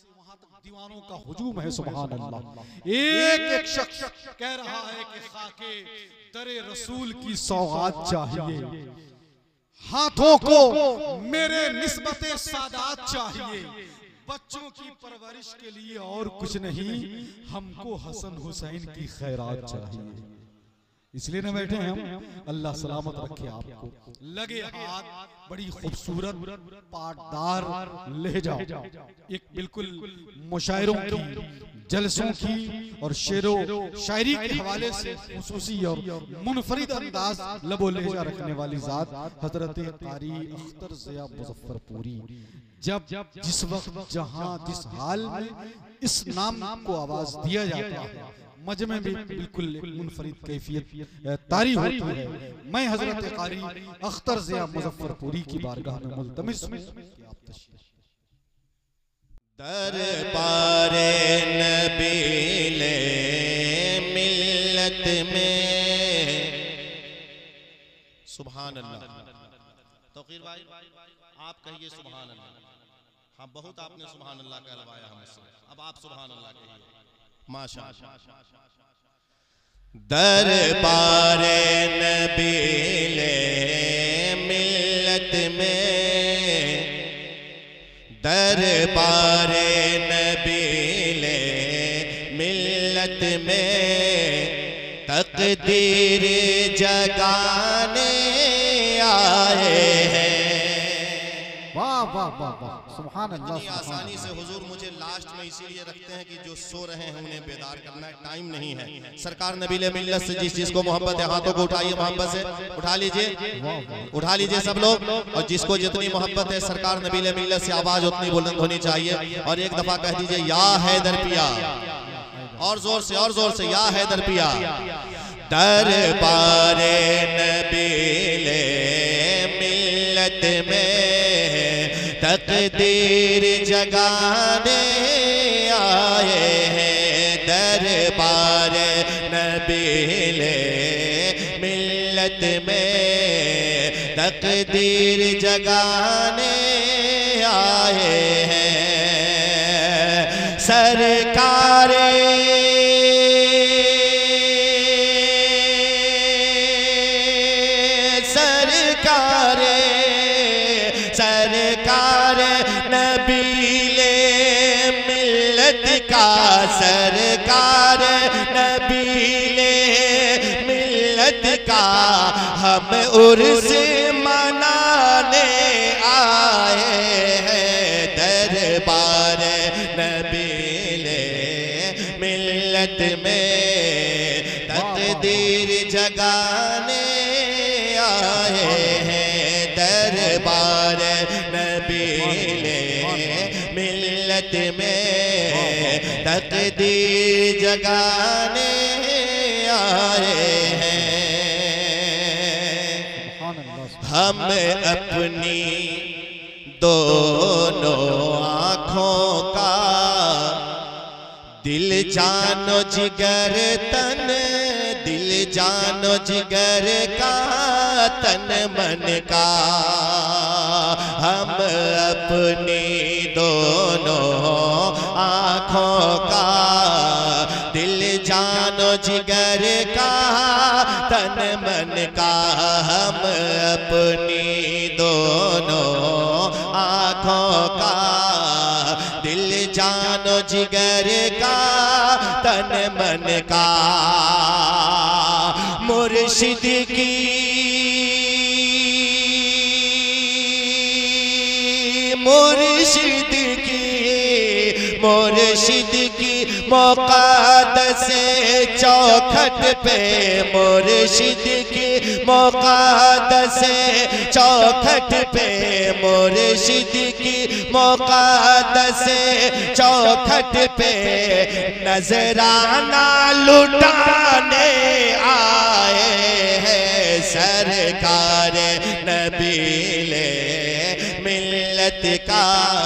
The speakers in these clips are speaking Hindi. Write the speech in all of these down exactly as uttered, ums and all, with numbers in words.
से वहां तक दीवानों का हुजूम है। सुभान अल्लाह। एक एक शख्स कह रहा है कि खाके दरे रसूल की सौगात चाहिए, हाथों को मेरे निस्बते सादात चाहिए, बच्चों की परवरिश के लिए और कुछ नहीं, हमको हसन हुसैन की खैरात चाहिए। इसलिए न बैठे हैं हम। अल्लाह सलामत रखे आपको। लगे हाथ बड़ी खूबसूरत पाटदार लहजा, एक बिल्कुल मुशायरों की, जलसों की और शेरो शायरी के हवाले से खुसूसी और मुनफरिद अंदाज लबो लहजा रखने वाली जात हजरत कारी अख्तर ज़िया मुज़फ्फरपुरी। जब जिस वक्त जहां जिस हाल में इस नाम को आवाज दिया जाता है, मजमे में बिल्कुल मुनफरिद कैफियत तारी होती है। मैं हजरत कारी अख्तर ज़िया मुज़फ्फरपुरी की बारगाह में मुल्तमिस हूं कि आप तशरीफ। दरबारे नबीले मिल्लत में सुभान अल्लाह। तौकीर भाई आप कहिए सुभान अल्लाह। हाँ, बहुत आपने सुभान अल्लाह कहलवाया हमसे, अब आप सुभान अल्लाह कहिए। माशाअल्लाह। दरबारे नबीले मिल्लत में, दरबारे नबीले मिल्लत में तकदीर जगाने आए हैं। वाह वाह वाह वाह, सुभान अल्लाह। आसानी से हुजूर मुझे लास्ट में इसीलिए रखते हैं कि जो सो रहे हैं उन्हें बेदार करना टाइम नहीं है। सरकार नबीले मिल्लत से जिस जिसको मोहब्बत है हाथों को उठाइए, मोहब्बत से उठा लीजिए, उठा लीजिए सब लोग। और जिसको जितनी मोहब्बत है सरकार नबीले मिल्लत से आवाज उतनी बुलंद होनी चाहिए। और एक दफा कह दीजिए या हैदर पिया, और जोर से और जोर से या हैदर पिया। दरबारे नबीले मिल्लत में तकदीर जगाने आए हैं। दरबार नबीले मिल्लत में तकदीर जगाने आए हैं। सरकारे सरकारे सरकार नबीले मिल्लत का, सरकार नबीले मिल्लत का हम उर्स मनाने आए हैं। दरबार नबीले मिल्लत में तकदीर जगाने आए हैं। दरबार नबीले मिल्लत में तकदीर जगाने आए हैं। हम अपनी दोनों आँखों का दिल जानो जिगर तन, दिल जानो जिगर का तन मन का, हम अपनी दोनों आँखों का दिल जानो जिगर का तन मन का, हम अपनी दोनों आँखों का दिल जानो जिगर का तन मन का। मुर्शिद की मुर्शिद की मुर्शिद की मुक़द्दस चौखट पे, मुर्शिद की मुक़द्दस चौखट पे, मुर्शिद की मुक़द्दस चौखट पे नजराना लुटाने आए हैं। सरकार नबीले मिल्लत का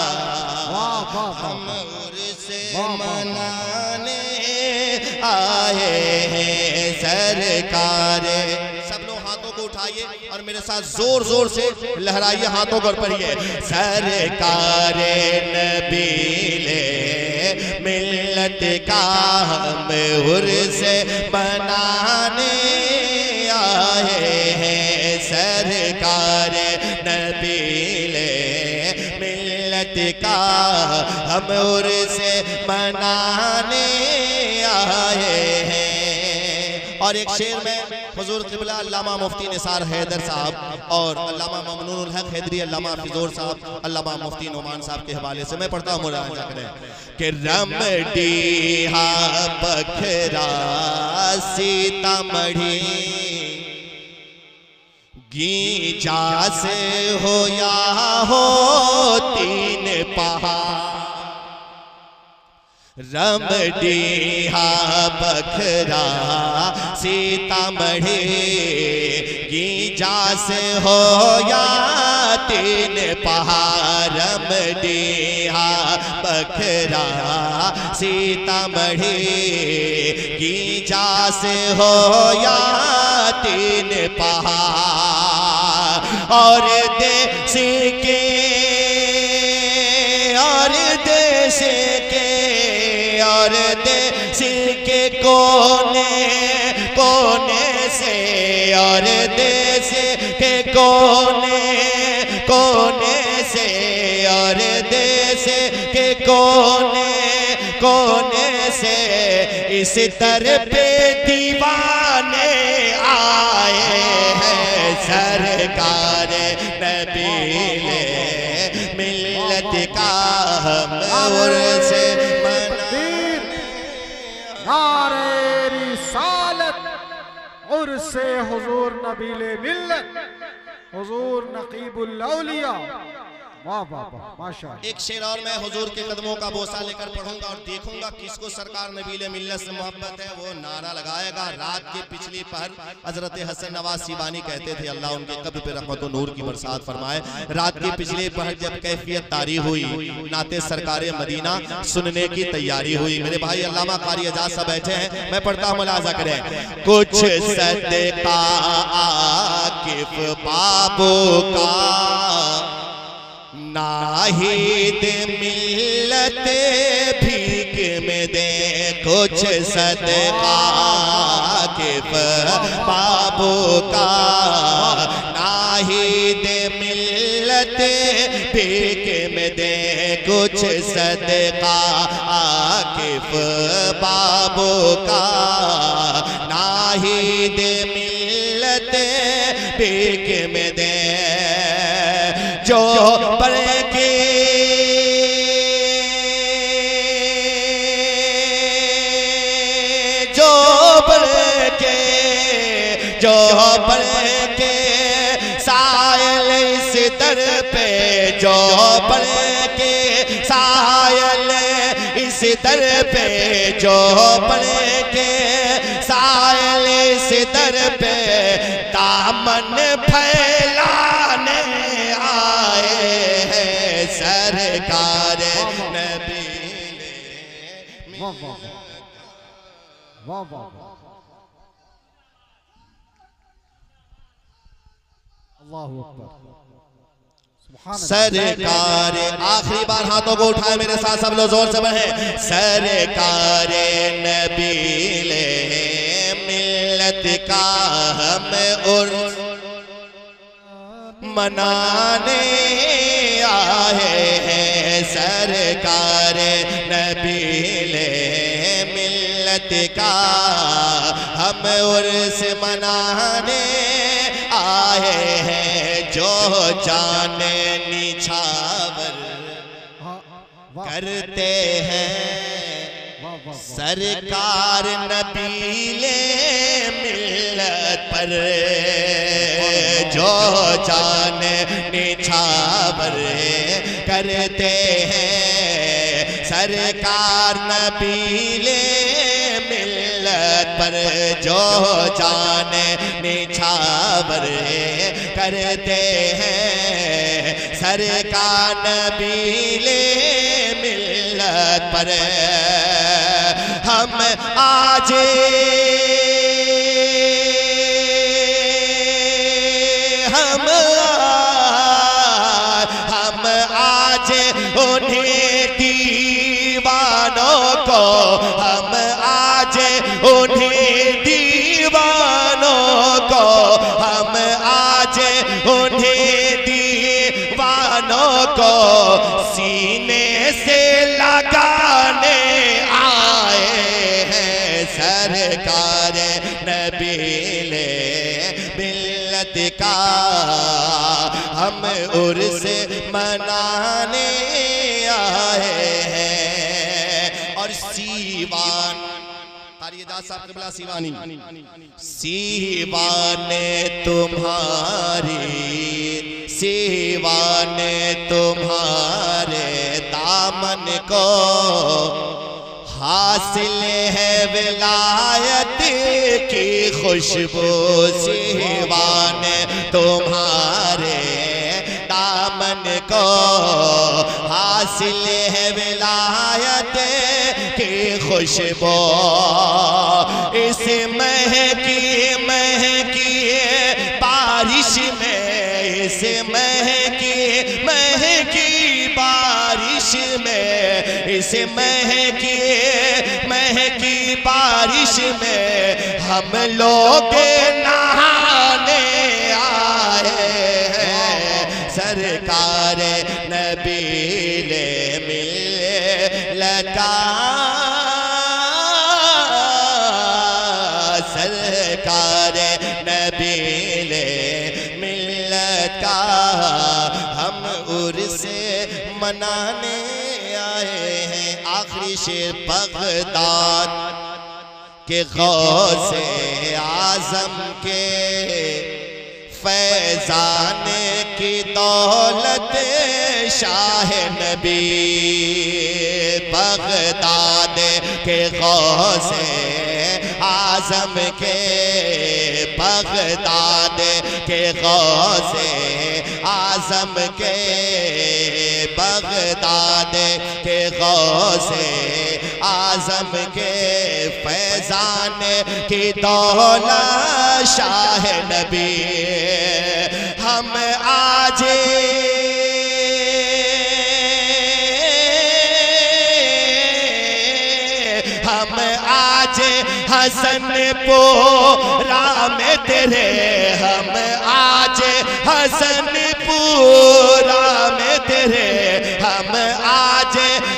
हम उर्स मनाने आए हैं। सरकार, सब लोग हाथों को उठाइए और मेरे साथ जोर जोर से लहराइए, हाथों को पढ़िए। सरकार नबीले मिल्लत का हम उर्स मनाने आए हैं। सरकार नबीले मिल्लत का हम उर्स मनाने आए हैं। और एक शेर में हुजूर क़िबला अल्लामा मुफ्ती निसार हैदर साहब और अल्लामा ममनूनुल हक हैदरी, अल्लामा फिजोर साहब, अल्लामा मुफ्ती नोमान साहब के हवाले से मैं पढ़ता हूँ कि रमडीहा बखरा सीतामढ़ी गीचा से हो या हो तीन पहाड़। रमडीहा बखरा सीतामढ़ी गीजा से हो या तीन पहाड़। रमडीहा बखरा सीतामढ़ी गीजा से हो या तीन पहाड़। और देश के और देश के और देश के कोने कोने से और देश के कोने कोने से और देश के कोने कोने से इस तरह पे दीवाने आए हैं। सरकार नबीले मिल्लत का हम उर्स नारे रिसालत उर्से हुजूर नबीले मिल्लत हुजूर नकीबुल औलिया। वाह वाह वाह माशाअल्लाह। एक शेर और मैं हुजूर के कदमों का बोसा लेकर पढ़ूंगा और देखूंगा किसको सरकार नबीले मिल्लत से मोहब्बत है, वो नारा लगाएगा। रात के पिछली पहर हजरत हसन नवाज सीबानी कहते थे, अल्लाह उनके कब्र पे रहमत और नूर की बरसात फरमाए। रात की पिछली पहर जब कैफियत तारी हुई, नाते सरकारे मदीना सुनने की तैयारी हुई। मेरे भाई अल्लामा कारी एजाज साहब बैठे हैं, मैं पढ़ता हूँ, मुलाजा करें। कुछ सदका आकिफ बाबू का नाहिद मिल्लत भीख में दे। कुछ सदका आकिफ बाबू का नाहिद मिल्लत भीख में दे। कुछ सदका आकिफ बाबू का नाहिद मिल्लत भीख में दे। जो पर के जो पर के जो पर के सायल इस दर पे, जो पर के सायल इस दर पे, जो पर के सायल इस दर पे दामन फैलाने सरकार नबीले। वाह वाह वाह वाह अल्लाहु अकबर। सरकार आखिरी बार हाथों को उठाए मेरे साथ सब लोग जोर से बढ़े। सरकार नबीले मिल्लत का हम उर्स मनाने आए हैं। सरकार नबीले मिल्लत का हम उर्स मनाने आए हैं। जो जाने निछावर करते हैं सरकार नबीले मिल्लत पर, जो जान निछावर करते हैं सरकार नबीले मिल्लत पर, जो जान निछावर करते हैं सरकार नबीले मिल्लत पर। हम आज हम हम आज उन्हें दीवाने दीवानों को हम आज उन्हीं दीवानों को हम आज उन्हीं दीवानों को सीने से लगाने आए हैं। सरकार नबीले मिल्लत का हम उर्स मनाने आए हैं। और सीवान तारियदास साहब क़िबला सीवानी, सीवान तुम्हारी सीवान तुम्हारे दामन को हासिल है विलायत की खुशबू। सीवान तुम्हारे दामन को हासिल है विलायत की खुशबू। इस महकी महकी बारिश में, इस महकी महकी बारिश में, इस महकी महकी बारिश में हम लोग नहाने आए हैं। सरकार नबीले मिल्लत का, सरकार नबीले मिल्लत का हम उर्स मनाने आए हैं। आखिरी शेर बगदाद के गौसे आजम के फैजान की दौलत शाह नबी। बगदाद के गौसे आजम के, बगदाद के गौसे आजम के, बगदाद के गौसे आजम के फैजान की दौलत शाह नबी। हम आज हम आज हसनपुरा में तेरे, हम आज हसनपुरा में तेरे, हम आज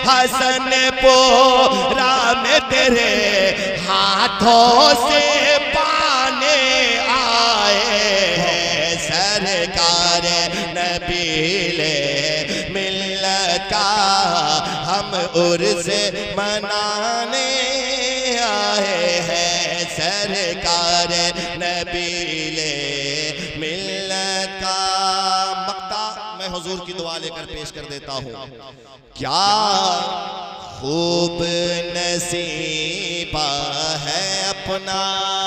हसनपुरा में तेरे हाथों से पाने आए हैं। सरकार नबीले मिल्लत का हम उर्स मनाने आए हैं। सरकार नबीले मिल्लत का मक्ता मैं हुजूर की दुआ लेकर पेश कर देता हूँ। क्या खूब नसीबा है अपना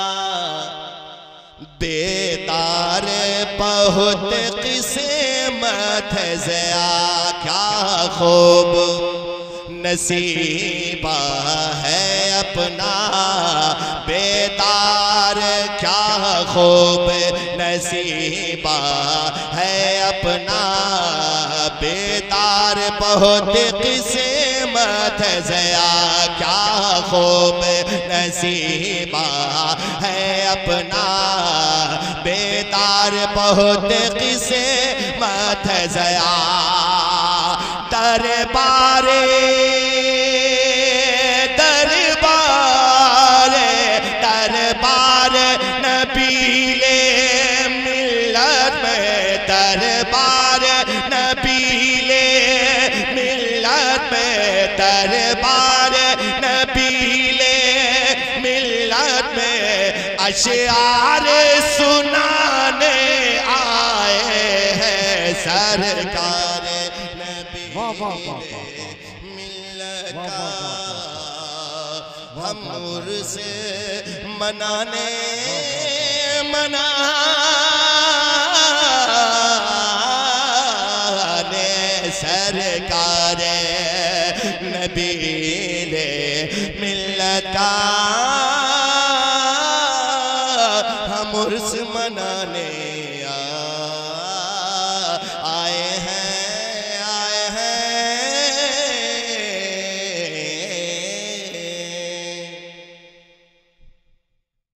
बेदार बहुत किस्मत है ज़या। क्या खूब नसीबा है अपना बेदार, क्या खूब नसीबा है अपना बेदार बहुत किस्मत है ज़या। क्या खूब नसीबा है अपना बेदार बहुत किस्मत है ज़या। दरबारे दरबारे दरबार नबीले मिल्लत में, दरबार नबीले मिल्लत में, दरबार नबीले मिल्लत में अशआर सुनाने आए हैं। सरकार मिल्लत का हम उर्स मनाने मनाने सरकार नबीले मिल्लत का